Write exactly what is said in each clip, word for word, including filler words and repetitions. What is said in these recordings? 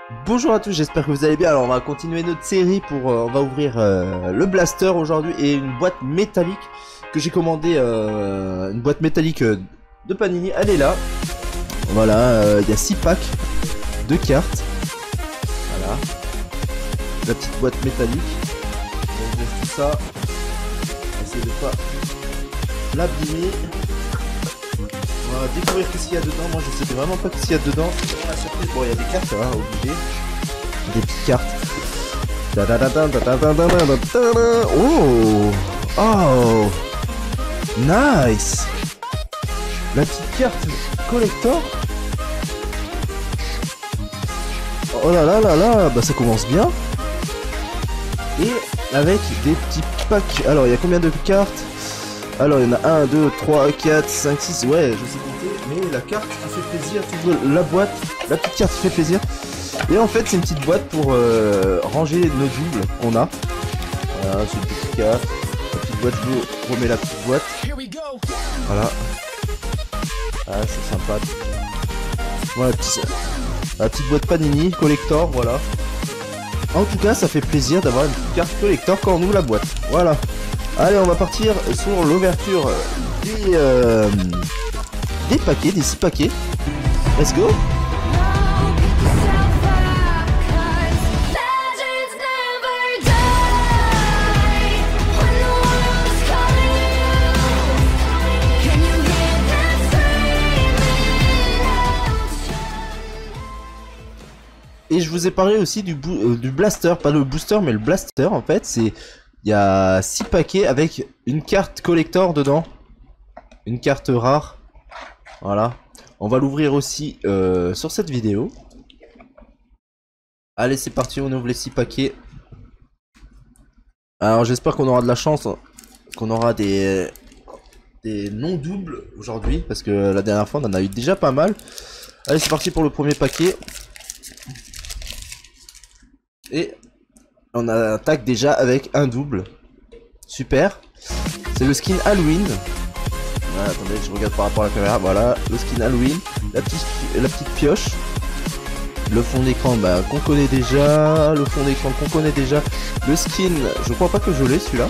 Bonjour à tous, j'espère que vous allez bien. Alors on va continuer notre série pour, euh, on va ouvrir euh, le blaster aujourd'hui et une boîte métallique que j'ai commandé, euh, une boîte métallique euh, de Panini, elle est là. Voilà, euh, il y a six packs de cartes. Voilà, la petite boîte métallique. On va ouvrir tout ça, on va essayer de pas l'abîmer. On va découvrir qu'est-ce qu'il y a dedans. Moi je sais vraiment pas qu'est-ce qu'il y a dedans. C'est vraiment la surprise. Bon, il y a des cartes, hein, obligé. Des petites cartes. Oh, oh, nice. La petite carte collector. Oh là là là là, bah ça commence bien. Et avec des petits packs. Alors il y a combien de cartes? Alors il y en a un, deux, trois, quatre, cinq, six. Ouais, je sais compter. Mais la carte qui fait plaisir, tu vois, la boîte, la petite carte qui fait plaisir. Et en fait c'est une petite boîte pour euh, ranger nos doubles qu'on a. Voilà, c'est une petite carte. La petite boîte, je vous remets la petite boîte. Voilà. Ah, c'est sympa. Voilà, la petite, la petite boîte Panini collector, voilà. En tout cas, ça fait plaisir d'avoir une petite carte collector quand on ouvre la boîte. Voilà. Allez, on va partir sur l'ouverture des, euh, des paquets, des six paquets. Let's go. Et je vous ai parlé aussi du, euh, du blaster, pas le booster mais le blaster en fait, c'est il y a six paquets avec une carte collector dedans, une carte rare. Voilà, on va l'ouvrir aussi euh, sur cette vidéo. Allez, c'est parti, on ouvre les six paquets. Alors j'espère qu'on aura de la chance, qu'on aura des des non doubles aujourd'hui parce que la dernière fois on en a eu déjà pas mal. Allez, c'est parti pour le premier paquet. Et on attaque déjà avec un double. Super. C'est le skin Halloween. Voilà, attendez, je regarde par rapport à la caméra. Voilà, le skin Halloween. La petite, la petite pioche. Le fond d'écran bah, qu'on connaît déjà. Le fond d'écran qu'on connaît déjà. Le skin, je crois pas que je l'ai celui-là.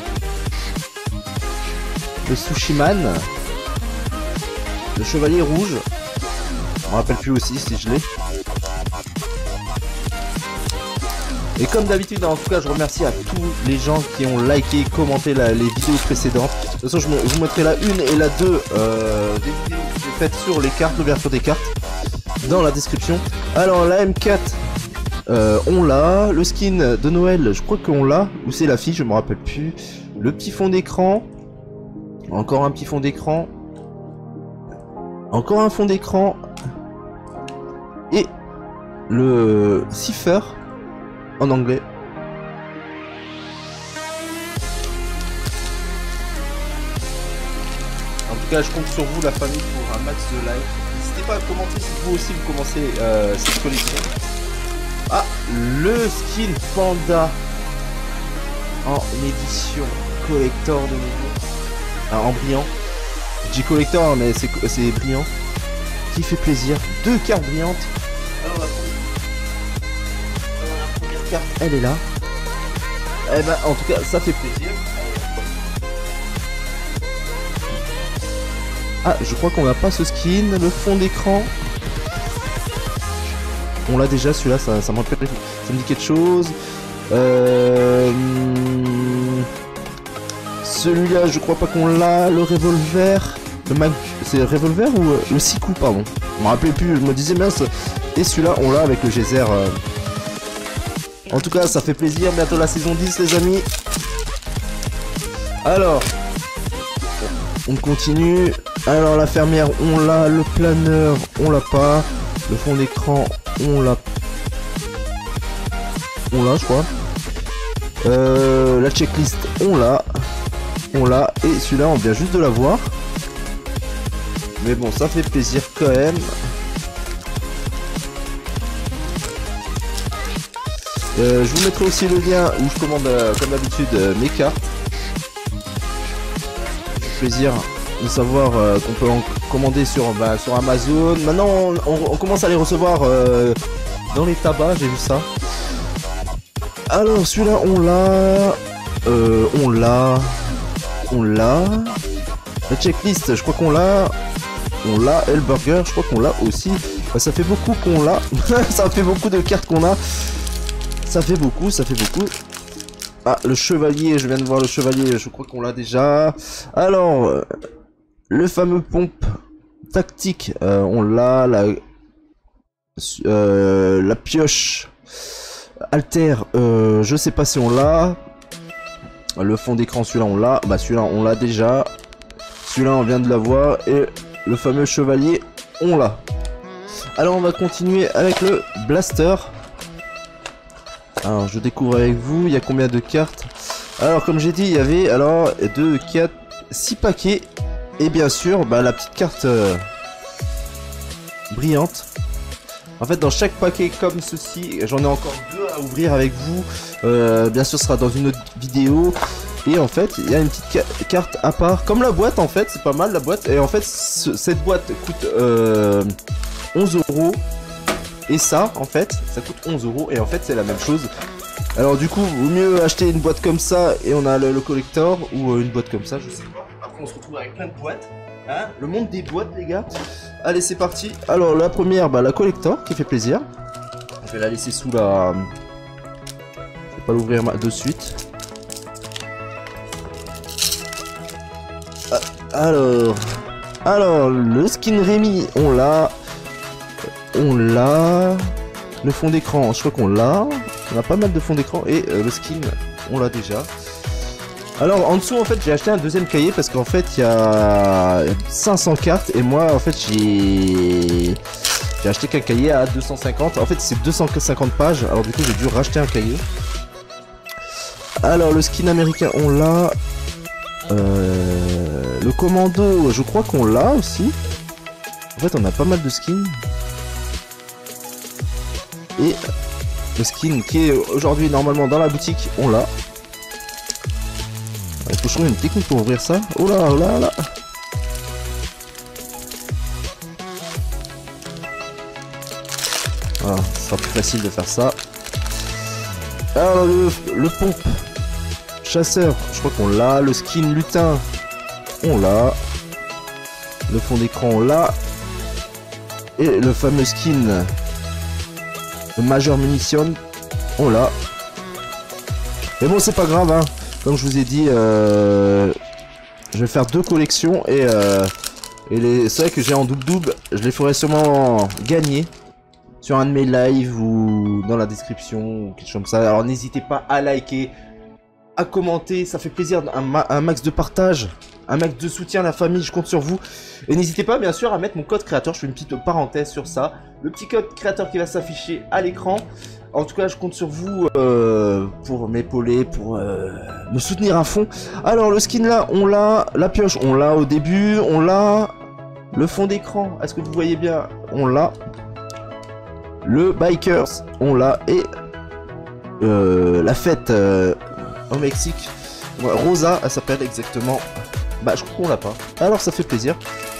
Le Sushiman. Le chevalier rouge. Je me rappelle plus aussi si je l'ai. Et comme d'habitude, en tout cas, je remercie à tous les gens qui ont liké, commenté la, les vidéos précédentes. De toute façon, je, me, je vous mettrai la une et la deux euh, des vidéos que j'ai faites sur les cartes, l'ouverture des cartes, dans la description. Alors, la M quatre, euh, on l'a. Le skin de Noël, je crois qu'on l'a. Ou c'est la fille, je me rappelle plus. Le petit fond d'écran. Encore un petit fond d'écran. Encore un fond d'écran. Et le cipher. En anglais. En tout cas, je compte sur vous, la famille, pour un max de likes. N'hésitez pas à commenter si vous aussi vous commencez euh, cette collection. Ah, le skin Panda en édition collector de nouveau. Ah, en brillant. Je dis collector, mais c'est brillant. Qui fait plaisir. Deux cartes brillantes. Alors, la carte, elle est là. Eh ben, en tout cas, ça fait plaisir. Ah, je crois qu'on n'a pas ce skin. Le fond d'écran. On l'a déjà, celui-là, ça, ça, ça me dit quelque chose. Euh... Celui-là, je crois pas qu'on l'a. Le revolver. Le mag... C'est le revolver ou euh, le six coups, pardon. Je me rappelais plus, je me disais mince. Et celui-là, on l'a avec le geyser. Euh... En tout cas, ça fait plaisir. Bientôt la saison dix, les amis. Alors, on continue. Alors, la fermière, on l'a. Le planeur, on l'a pas. Le fond d'écran, on l'a. On l'a, je crois. Euh, la checklist, on l'a. On l'a. Et celui-là, on vient juste de l'avoir. Mais bon, ça fait plaisir quand même. Euh, je vous mettrai aussi le lien où je commande euh, comme d'habitude euh, mes cartes. Plaisir de savoir euh, qu'on peut en commander sur, bah, sur Amazon. Maintenant on, on, on commence à les recevoir euh, dans les tabacs, j'ai vu ça. Alors celui-là on l'a, euh, on l'a, on l'a. La checklist, je crois qu'on l'a, on l'a. Et le burger, je crois qu'on l'a aussi. Bah, ça fait beaucoup qu'on l'a. Ça fait beaucoup de cartes qu'on a. Ça fait beaucoup, ça fait beaucoup. Ah, le chevalier, je viens de voir le chevalier, je crois qu'on l'a déjà. Alors, euh, le fameux pompe tactique, euh, on l'a. La, euh, la pioche alter, euh, je sais pas si on l'a. Le fond d'écran, celui-là on l'a. Bah celui-là on l'a déjà. Celui-là on vient de l'avoir. Et le fameux chevalier, on l'a. Alors on va continuer avec le blaster. Alors je découvre avec vous, il y a combien de cartes? Alors comme j'ai dit, il y avait alors deux, quatre, six paquets. Et bien sûr, bah, la petite carte euh, brillante. En fait dans chaque paquet comme ceci, j'en ai encore deux à ouvrir avec vous. Euh, bien sûr ce sera dans une autre vidéo. Et en fait il y a une petite ca carte à part. Comme la boîte en fait, c'est pas mal la boîte. Et en fait ce, cette boîte coûte euh, onze euros. Et ça en fait ça coûte onze euros. Et en fait c'est la même chose. Alors du coup vaut mieux acheter une boîte comme ça et on a le, le collector. Ou une boîte comme ça, je sais pas. Après on se retrouve avec plein de boîtes. Hein, le monde des boîtes les gars. Allez c'est parti. Alors la première, bah, la collector qui fait plaisir. Je vais la laisser sous la... Je vais pas l'ouvrir de suite. Ah, alors... Alors le skin Rémi, on l'a. On l'a. Le fond d'écran, je crois qu'on l'a. On a pas mal de fond d'écran. Et euh, le skin, on l'a déjà. Alors en dessous en fait j'ai acheté un deuxième cahier parce qu'en fait il y a cinq cents cartes et moi en fait j'ai j'ai acheté qu'un cahier à deux cent cinquante. En fait c'est deux cent cinquante pages, alors du coup j'ai dû racheter un cahier. Alors le skin américain on l'a. Euh, le commando je crois qu'on l'a aussi. En fait on a pas mal de skins. Et le skin qui est aujourd'hui normalement dans la boutique on l'a. Il faut changer une technique pour ouvrir ça. Oh là, oh là, oh là. Voilà, ce sera plus facile de faire ça. Alors le, le pompe chasseur, je crois qu'on l'a. Le skin lutin, on l'a. Le fond d'écran, on l'a. Et le fameux skin, le major munition, on l'a. Mais bon, c'est pas grave, hein. Comme je vous ai dit, euh, je vais faire deux collections et, euh, et les c'est vrai que j'ai en double-double, je les ferai sûrement gagner sur un de mes lives ou dans la description ou quelque chose comme ça. Alors n'hésitez pas à liker, à commenter, ça fait plaisir, un, ma un max de partage, un max de soutien à la famille, je compte sur vous. Et n'hésitez pas bien sûr à mettre mon code créateur, je fais une petite parenthèse sur ça. Le petit code créateur qui va s'afficher à l'écran. En tout cas, je compte sur vous euh, pour m'épauler, pour euh, me soutenir à fond. Alors, le skin là, on l'a. La pioche, on l'a au début. On l'a. Le fond d'écran, est-ce que vous voyez bien? On l'a. Le Bikers, on l'a. Et euh, la fête euh, au Mexique. Ouais, Rosa, elle s'appelle exactement. Bah, je crois qu'on l'a pas. Alors, ça fait plaisir.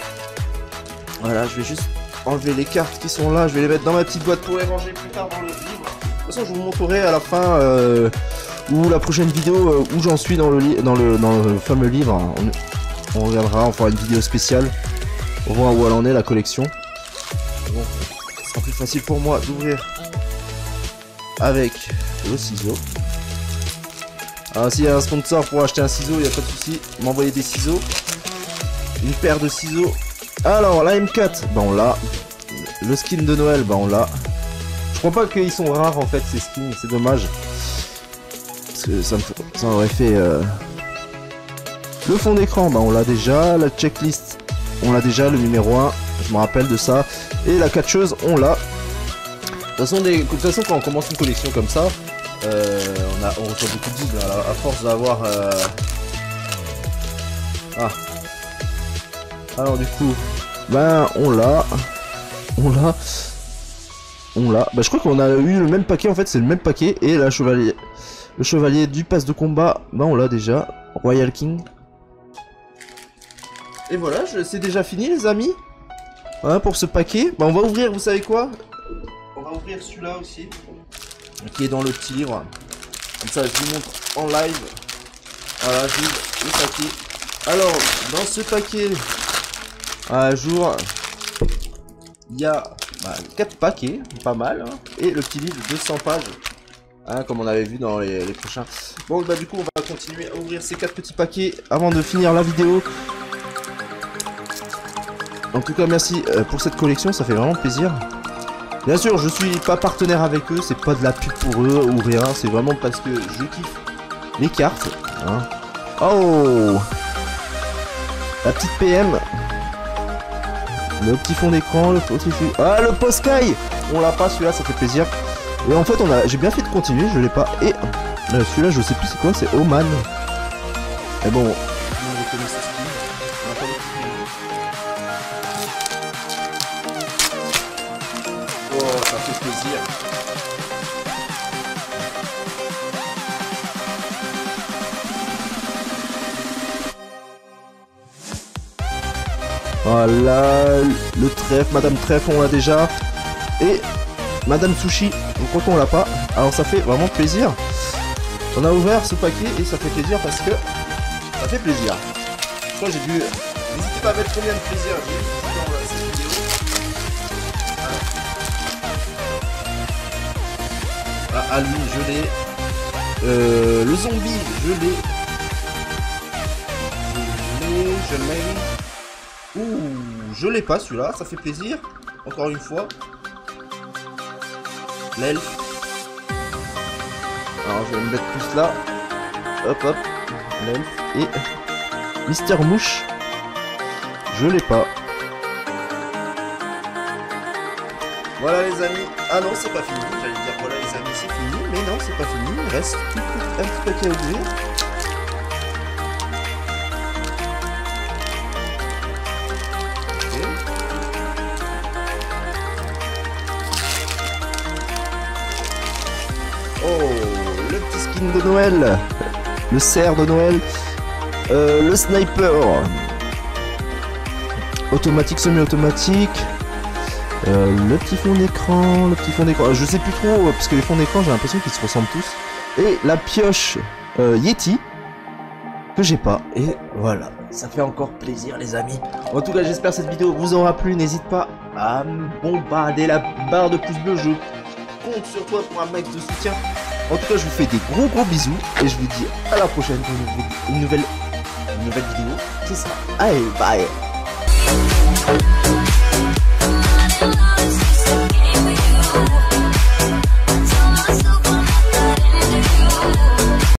Voilà, je vais juste enlever les cartes qui sont là. Je vais les mettre dans ma petite boîte pour les ranger plus tard dans le livre. De toute façon, je vous montrerai à la fin euh, ou la prochaine vidéo euh, où j'en suis dans le, dans, le, dans le fameux livre. On, on reviendra, on fera une vidéo spéciale. On voit où elle en est la collection. Bon, ce sera plus facile pour moi d'ouvrir avec le ciseau. Alors s'il y a un sponsor pour acheter un ciseau, il n'y a pas de souci. M'envoyer des ciseaux. Une paire de ciseaux. Alors la M quatre, bah on l'a. Le skin de Noël, bah on l'a. Je crois pas qu'ils sont rares en fait ces skins, c'est dommage. Parce que ça, me, ça aurait fait... Euh... Le fond d'écran, bah on l'a déjà. La checklist, on l'a déjà, le numéro un. Je me rappelle de ça. Et la catcheuse, on l'a. De toute façon, des... de toute façon, quand on commence une collection comme ça, euh, on, a... on reçoit beaucoup de doubles. À force d'avoir... Euh... Ah. Alors du coup, ben on l'a. On l'a. On l'a. Bah je crois qu'on a eu le même paquet en fait, c'est le même paquet. Et la chevalier, le chevalier du pass de combat, bah on l'a déjà. Royal King. Et voilà, c'est déjà fini les amis. Voilà pour ce paquet. Bah on va ouvrir, vous savez quoi? On va ouvrir celui-là aussi, qui est dans le petit livre. Comme ça, je vous montre en live. Voilà, j'ouvre le paquet. Alors, dans ce paquet, à jour, il y a bah, quatre paquets, pas mal, hein, et le petit livre de deux cents pages, hein, comme on avait vu dans les, les prochains. Bon, bah du coup, on va continuer à ouvrir ces quatre petits paquets avant de finir la vidéo. En tout cas, merci euh, pour cette collection, ça fait vraiment plaisir. Bien sûr, je suis pas partenaire avec eux, c'est pas de la pub pour eux ou rien, c'est vraiment parce que je kiffe les cartes. Hein. Oh, la petite P M, le petit fond d'écran, le petit... Ah, le Poskai, on l'a pas celui-là, ça fait plaisir. Et en fait, on a, j'ai bien fait de continuer, je l'ai pas. Et euh, celui-là, je sais plus c'est quoi, c'est Oman. Mais bon, on les connaît ce skin. On a pas beaucoup de... Oh, ça fait plaisir. Voilà, le trèfle, Madame Trèfle, on l'a déjà. Et Madame Sushi, je crois qu'on l'a pas. Alors ça fait vraiment plaisir. On a ouvert ce paquet et ça fait plaisir parce que ça fait plaisir. Je crois que j'ai dû... N'hésitez pas à mettre combien de plaisir j'ai eu dans cette vidéo. Ah, ah lui, je l'ai. Euh, le zombie, je l'ai. Je l'ai, je l'ai. Ouh, je l'ai pas celui-là, ça fait plaisir. Encore une fois. L'elfe. Alors je vais me mettre plus là. Hop hop. L'elfe. Et Mister Mouche. Je l'ai pas. Voilà les amis. Ah non, c'est pas fini. J'allais dire voilà les amis, c'est fini. Mais non, c'est pas fini. Il reste tout un petit paquet à ouvrir. Oh, le petit skin de Noël, le cerf de Noël, euh, le sniper, automatique, semi-automatique, euh, le petit fond d'écran, le petit fond d'écran, je sais plus trop, parce que les fonds d'écran j'ai l'impression qu'ils se ressemblent tous, et la pioche euh, Yeti, que j'ai pas, et voilà, ça fait encore plaisir les amis. En tout cas j'espère que cette vidéo vous aura plu, n'hésite pas à me bombarder la barre de pouce bleu, je compte sur toi pour un max de soutien. En tout cas, je vous fais des gros gros bisous et je vous dis à la prochaine pour une nouvelle, une nouvelle, une nouvelle vidéo. C'est ça. Allez, bye.